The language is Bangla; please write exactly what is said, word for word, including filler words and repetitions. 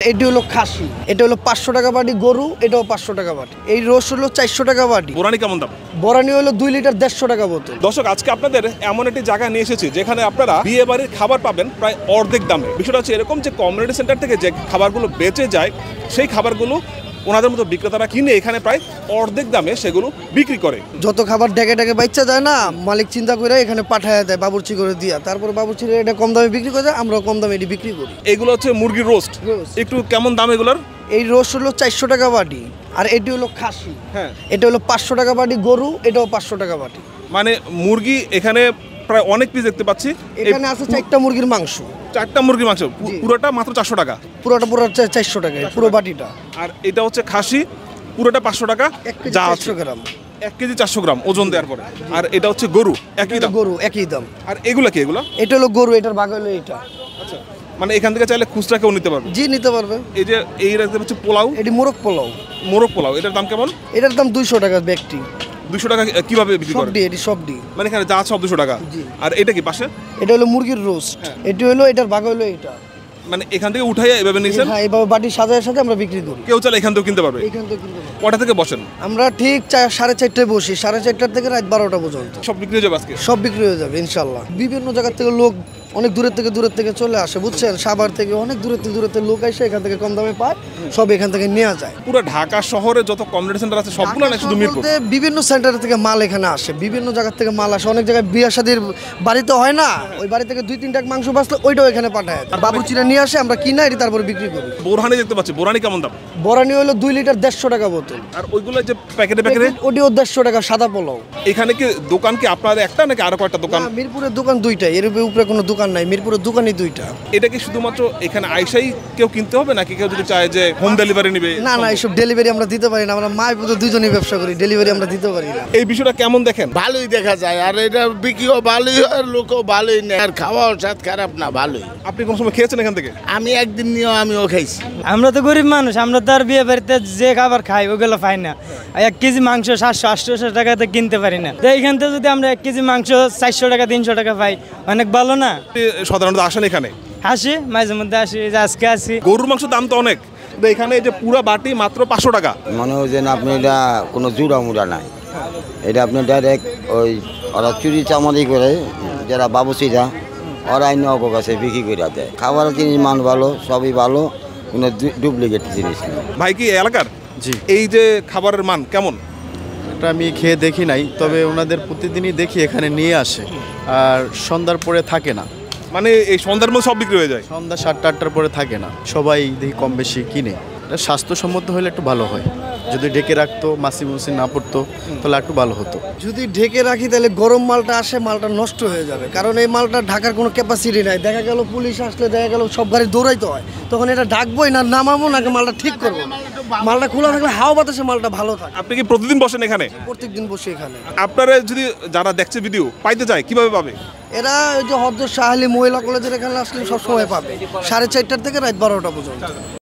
এটি হলো খাসি, এটা হলো পাঁচশো টাকা বাটি গরু, এটাও পাঁচশো টাকা বাটি। এই রোস হলো চারশো টাকা বাটি। বোরানি কেমন দাম? বরানি হলো দুই লিটার দেড়শো টাকা বোতল। দর্শক, আজকে আপনাদের এমন একটি জায়গায় নিয়ে এসেছি যেখানে আপনারা বিয়ে বাড়ির খাবার পাবেন প্রায় অর্ধেক দামে। বিষয়টা হচ্ছে এরকম যে কমিউনিটি সেন্টার থেকে যে খাবারগুলো বেঁচে যায় সেই খাবারগুলো ওনাদের মতো বিক্রেতারা কিনে এখানে প্রায় অর্ধেক দামে সেগুলো বিক্রি করে। যত খাবার ডেকে ডেকে বাচ্চা যায় না, মালিক চিন্তা করে এখানে পাঠায় দেয় বাবুর্চি করে দিয়া, তারপর বাবুর্চিরা এটা কম দামে বিক্রি করে দেয়, আমরাও কম দামে এটি বিক্রি করি। এগুলো হচ্ছে মুরগির রোস্ট। একটু কেমন দাম এগুলোর? এই রোস্ট হলো চারশো টাকা বাটি, আর এটি হলো খাসি, হ্যাঁ এটা হলো পাঁচশো টাকা বাটি গরু, এটাও পাঁচশো টাকা বাটি। মানে মুরগি এখানে প্রায় অনেক পিস দেখতে পাচ্ছি। এখানে আছে চারটা মুরগির মাংস, চারটা মুরগির মাংস, পুরোটা মাত্র চারশো টাকা। পুরোটা পুরো চারশো টাকা পুরো বাটিটা। আর এটা হচ্ছে খাসি, পুরোটা পাঁচশো টাকা, যা চারশো গ্রাম, এক কেজি চারশো গ্রাম ওজন দেওয়ার পরে। আর এটা হচ্ছে গরু, একই দাম। গরু একই দাম। আর এগুলা কি? এগুলো এটা হলো গরু, এটার ভাগ হলো এটা। আচ্ছা, মানে এখান থেকে চাইলে খুচরা কেউ নিতে পারবে? জি, নিতে পারবে। এই যে এই রাখতে হচ্ছে পোলাও, এটি মোরগ পোলাও। মোরগ পোলাও, এটার দাম কেমন? এটার দাম দুইশো টাকা ব্যক্তি। দুশো টাকা কিভাবে বিক্রি করে? সবডি, এটি সবডি, মানে এখানে যা সব দুশো টাকা। আর এটা কি পাশে? এটা হলো মুরগির রোস্ট, এটি হলো এটার ভাগ হলো এটা। মানে এখান থেকে উঠাইয়া এভাবে নিয়েছেন? হ্যাঁ, এভাবে বাটি সাজায় সাথে আমরা বিক্রি করি। কেউ চাইলে এখান থেকেও কিনতে পারবে? এখান থেকে কিনতে পারবে। কটা থেকে বসেন? আমরা ঠিক সাড়ে চারটায় বসি, সাড়ে চারটার থেকে রাত বারোটা পর্যন্ত সব বিক্রি হয়ে যাবে আজকে? সব বিক্রি হয়ে যাবে ইনশাল্লাহ। বিভিন্ন জায়গা থেকে লোক অনেক দূরের থেকে দূরের থেকে চলে আসে, বুঝছেন, সাভার থেকে অনেক দূরের থেকে দূরের থেকে লোক আসে এখান থেকে কম দামে পায়, সব এখান থেকে নেওয়া যায়। পুরো ঢাকা শহরে যত কমিউনিটি সেন্টার আছে সবগুলো না শুধু মিরপুর? বিভিন্ন সেন্টার থেকে মাল এখানে আসে, বিভিন্ন জায়গা থেকে মাল আসে। অনেক জায়গায় বিয়ে শাদীর বাড়িতে হয় না, ওই বাড়ি থেকে দুই তিনটা মাংস বাঁচলে ওইটাও এখানে পাঠায়, বাবুর্চিরা নিয়ে আসে, আমরা কিনা এটি তারপরে বিক্রি করি। বোরহানি দেখতে পাচ্ছি, বোরহানি কেমন দাম? বরানি হলো দুই লিটার দেড়শো টাকা বোতল। আর ওইগুলো যে প্যাকেটে প্যাকেটে? ওটিও দেড়শো টাকা সাদা পোলাও। এখানে কি দোকান কি আপনাদের একটা নাকি আরো কয়েকটা দোকান? মিরপুরের দোকান দুইটা, এর উপরে কোনো দোকান নাই, মিরপুরের দোকানই দুইটা। এটা কি শুধুমাত্র এখানে আইসাই কেউ কিনতে হবে নাকি কেউ যদি চায় যে হোম ডেলিভারি নেবে? না না, এইসব ডেলিভারি আমরা দিতে পারি না, আমরা মা পুত্র দুজনেই ব্যবসা করি, ডেলিভারি আমরা দিতে পারি না। এই বিষয়টা কেমন দেখেন? ভালোই দেখা যায়, আর এটা বিক্রিও ভালোই হয়, লোকও ভালোই নেয়, আর খাওয়াও স্বাদ খারাপ না, ভালোই। আপনি কোন সময় খেয়েছেন এখান থেকে? আমি একদিন নিয়েও আমিও খাইছি। আমরা তো গরিব মানুষ, আমরা তো আর বিয়ে বাড়িতে যে খাবার খাই ওগুলো পাই না। এক কেজি মাংস সাতশো আটশো টাকাতে কিনতে পারি না, তো এইখান থেকে যদি আমরা এক কেজি মাংস চারশো টাকা তিনশো টাকা পাই, অনেক ভালো না? সাধারণত আসেন এখানে? আসি, মাঝে মধ্যে আসি, আজকে আসি। গরুর মাংসের দাম তো অনেক, এখানে এই যে পুরা বাটি মাত্র পাঁচশো টাকা। মনে হয় যে আপনি এটা কোনো জুড়া মুড়া নাই, এটা আপনি ডাইরেক্ট ওই ওরা চুরি চামারি করে যারা বাবুসিরা ওরা আইন অগ কাছে বিক্রি করে দেয়। খাবারের জিনিস মান ভালো, সবই ভালো, কোনো ডুপ্লিকেট জিনিস নেই। ভাই কি এলাকার? জি। এই যে খাবারের মান কেমন? এটা আমি খেয়ে দেখি নাই, তবে ওনাদের প্রতিদিনই দেখি এখানে নিয়ে আসে, আর সন্ধ্যার পরে থাকে না। মানে এই সন্ধ্যার মধ্যে সব বিক্রি হয়ে যায়? সন্ধ্যা সাতটা আটটার পরে থাকে না, সবাই দেখি কম বেশি কিনে। এটা স্বাস্থ্যসম্মত হলে একটু ভালো হয়, যদি ঢেকে রাখতো, মাছি মুসি না পড়তো, তাহলে একটু ভালো হতো। যদি ঢেকে রাখি তাহলে গরম মালটা আসে, মালটা নষ্ট হয়ে যাবে, কারণ এই মালটা ঢাকার কোনো ক্যাপাসিটি নাই। দেখা গেল পুলিশ আসলে দেখা গেল সব গাড়ি দৌড়াইতে হয়, তখন এটা ঢাকবোই না, নামাবো নাকি মালটা ঠিক করবো। মালটা খোলা থাকলে হাওয়া বাতাসে মালটা ভালো থাকে। আপনি কি প্রতিদিন বসেন এখানে? প্রত্যেকদিন বসে এখানে। আপনারা যদি যারা দেখছে ভিডিও পাইতে চায় কিভাবে পাবে? এরা ওই যে হজরত শাহ আলী মহিলা কলেজের এখানে আসলে সব সময় পাবে, সাড়ে চারটার থেকে রাত বারোটা পর্যন্ত।